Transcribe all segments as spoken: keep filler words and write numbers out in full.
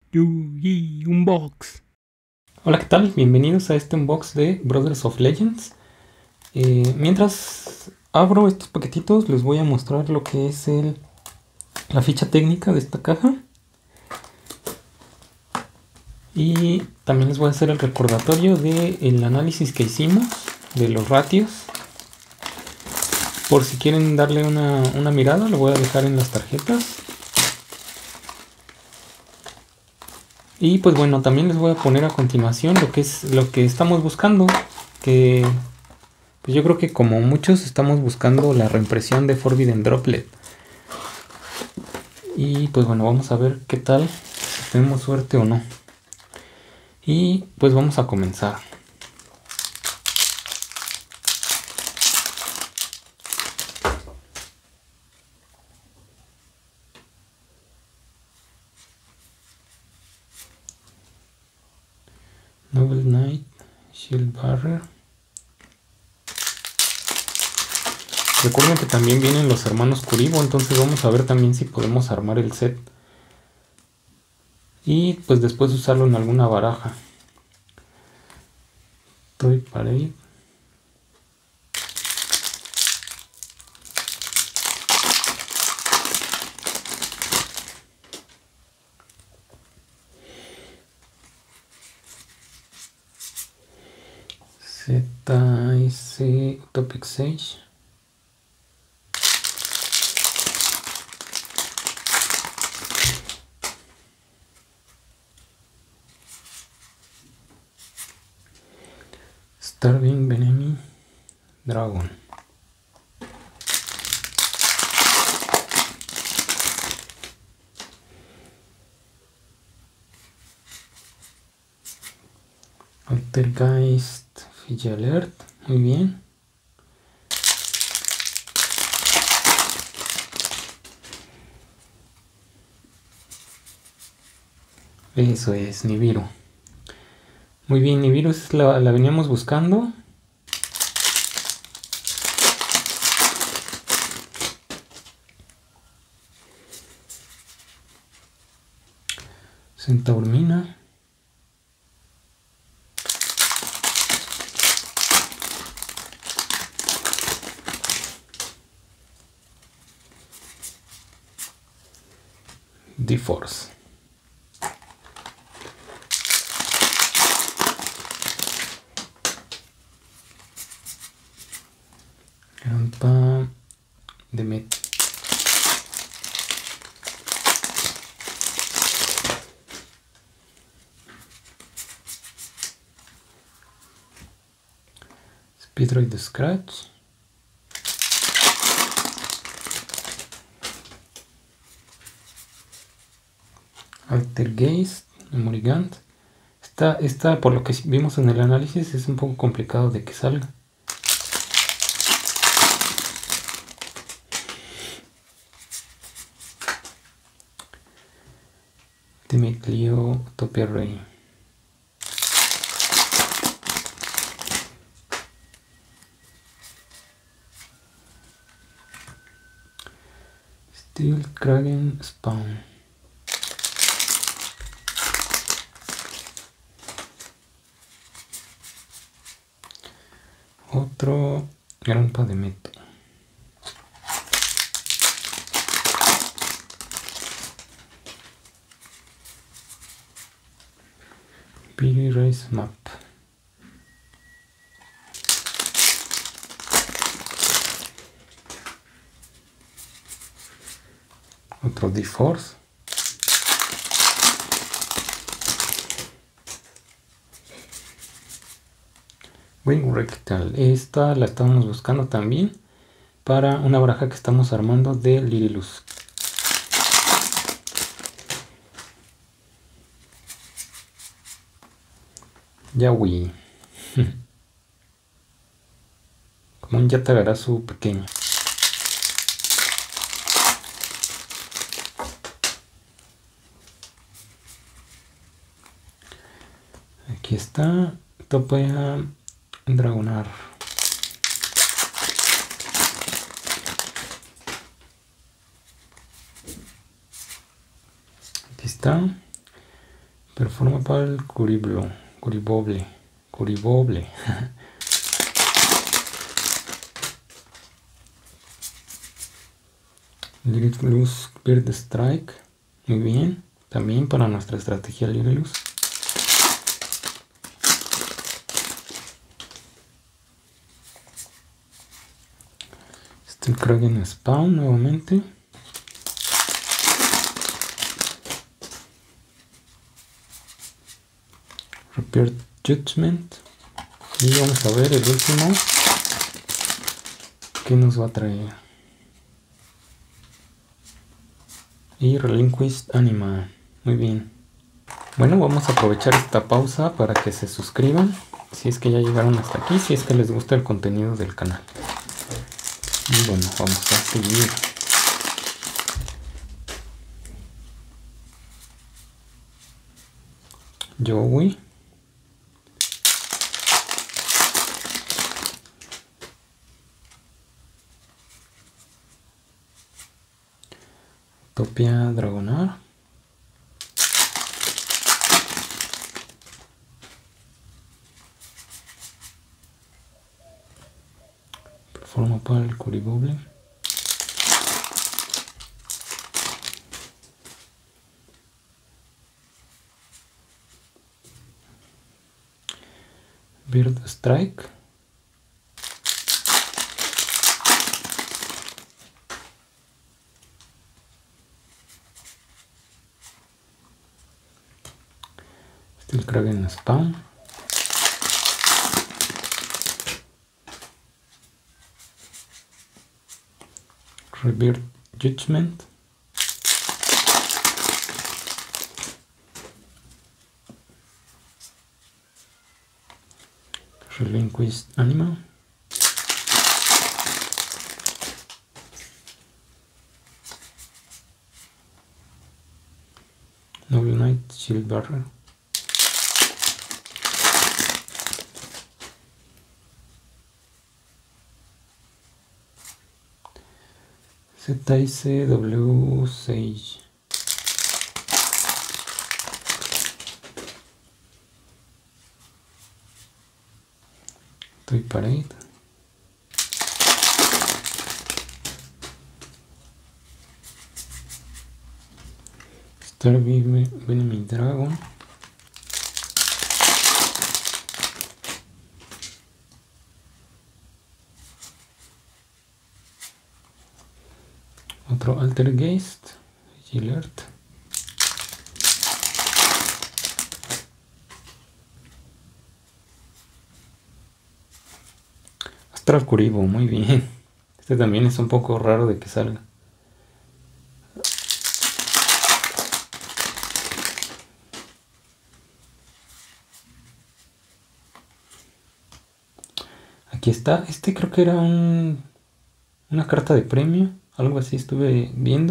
Yugi Unbox. Hola, ¿qué tal? Bienvenidos a este unbox de Brothers of Legends. Eh, mientras abro estos paquetitos, les voy a mostrar lo que es el, la ficha técnica de esta caja. Y también les voy a hacer el recordatorio del análisis que hicimos de los ratios. Por si quieren darle una, una mirada, lo voy a dejar en las tarjetas. Y pues bueno, también les voy a poner a continuación lo que es lo que estamos buscando, que pues yo creo que como muchos estamos buscando la reimpresión de Forbidden Droplet. Y pues bueno, vamos a ver qué tal, si tenemos suerte o no. Y pues vamos a comenzar. Noble Knight, Shield Barrier. Recuerden que también vienen los hermanos Kuriboh, entonces vamos a ver también si podemos armar el set. Y pues después usarlo en alguna baraja. Toy Parade. Z S Utopic Sage. Starving Enemy Dragon. Altergeist Alert, muy bien. Eso es, Nibiru. Muy bien, Nibiru es la, la veníamos buscando. Centaurmina. D-Force. Rampa de Met. Speedroid de Scratch. Altergeist de Morigant. Esta, esta, por lo que vimos en el análisis, es un poco complicado de que salga. Temeclio Utopia Ray. Steel Kraken Spawn. Otro Grampa de Meto. Piri Race Map. Otro D-Force. Wing Rectal. Esta la estamos buscando también para una baraja que estamos armando de Lirilus. Yawi. Como un Yatagarasu pequeño. Aquí está. Topea Dragonar. Aquí está. Performapal Curiblo, Curiboble, Curiboble. Lirillus Bird Strike, muy bien, también para nuestra estrategia Lirillus. Stillkragen Spawn nuevamente. Repair Judgment. Y vamos a ver el último que nos va a traer. Y Relinquished Anima. Muy bien. Bueno, vamos a aprovechar esta pausa para que se suscriban. Si es que ya llegaron hasta aquí. Si es que les gusta el contenido del canal. Y bueno, vamos a seguir. Joey. Topia Dragonar. Performapal Curiboble. Bird Strike. Stillkragen Spawn. Repair Judgment. Relinquished Anima. Noble Knight Shield Barrier. Z S W Sage. Toy Parade. Star Venom Dragon. Otro Altergeist, Gillert. Astral Kuriboh, muy bien. Este también es un poco raro de que salga. Aquí está, este creo que era un, una carta de premio, algo así estuve viendo.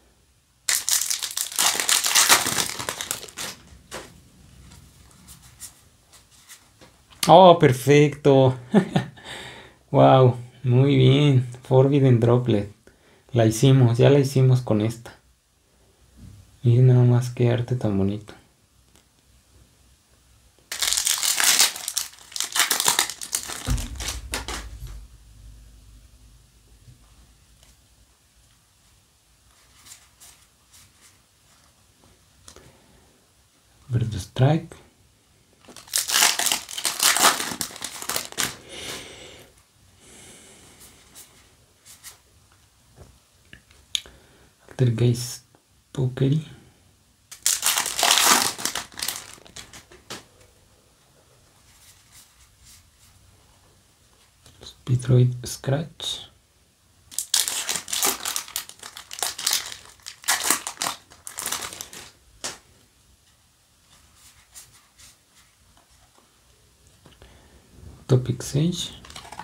Oh, perfecto. Wow, muy bien. Forbidden Droplet. La hicimos, ya la hicimos con esta. Miren nada más qué arte tan bonito. Bird Strike. Altergeist Pokery. Speedroid Scratch. Topic Sage.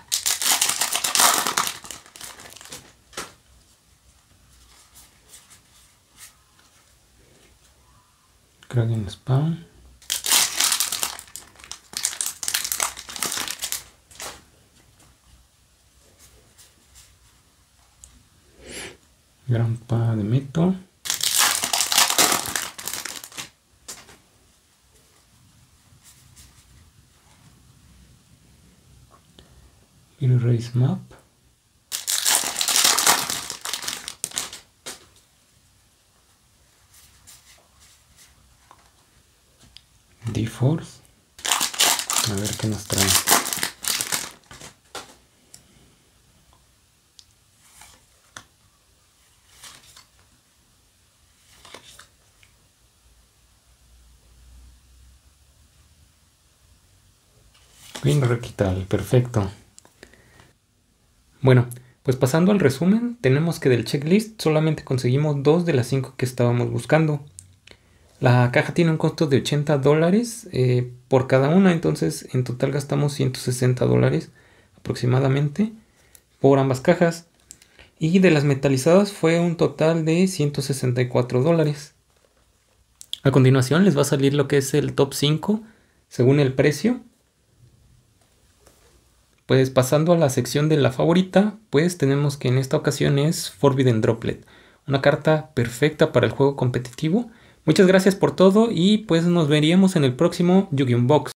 Kragen Spawn. Grandpa de Meto. Erase Map. D-Force. A ver qué nos trae. Bien, Requital, perfecto. Bueno, pues pasando al resumen, tenemos que del checklist solamente conseguimos dos de las cinco que estábamos buscando. La caja tiene un costo de ochenta dólares eh, por cada una, entonces en total gastamos ciento sesenta dólares aproximadamente por ambas cajas. Y de las metalizadas fue un total de ciento sesenta y cuatro dólares. A continuación les va a salir lo que es el top cinco según el precio. Pues pasando a la sección de la favorita, pues tenemos que en esta ocasión es Forbidden Droplet, una carta perfecta para el juego competitivo. Muchas gracias por todo y pues nos veríamos en el próximo Yu-Gi-Oh! Unbox.